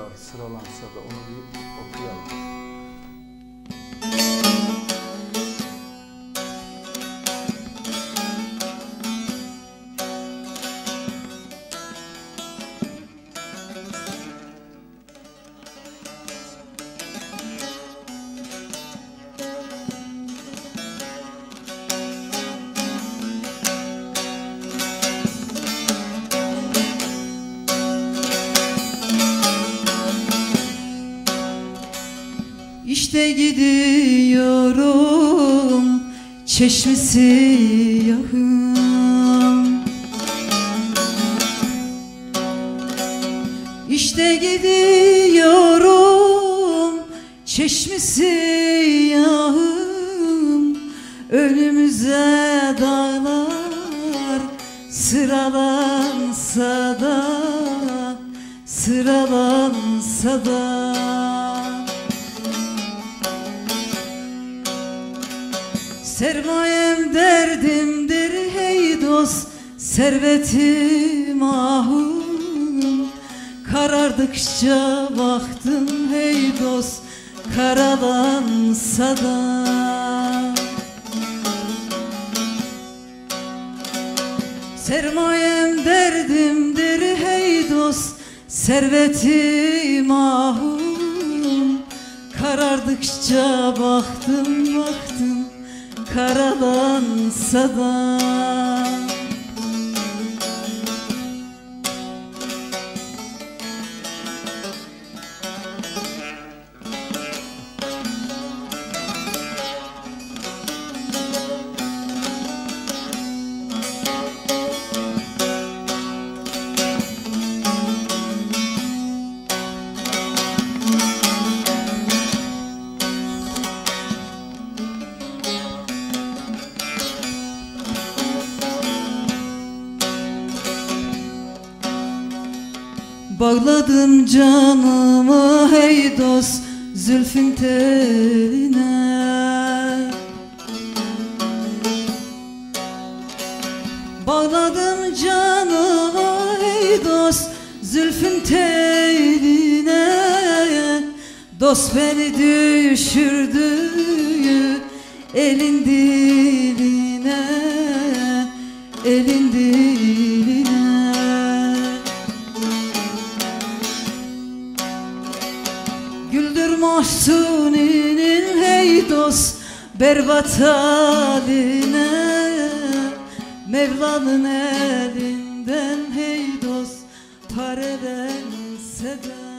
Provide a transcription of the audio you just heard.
dağlar sıralansa da onu bir okuyalım. İşte gidiyorum çeşmesi yahım. İşte gidiyorum çeşmesi yahım. Önümüze dağlar sıralansa da, sıralansa da. Sermayem derdimdir hey dost, servetim ahım. Karardıkça baktım hey dost, karalansa da. Sermayem derdimdir hey dost, servetim ahım. Karardıkça baktım baktım, karalansa da. Bağladım canımı hey dost zülfün teline. Bağladım canımı hey dost zülfün teline. Dost beni düşürdü elin diline, elin diline. Güldür Mahsuni'nin hey dost berbat haline. Mevla'nın elinden hey dost parelense de.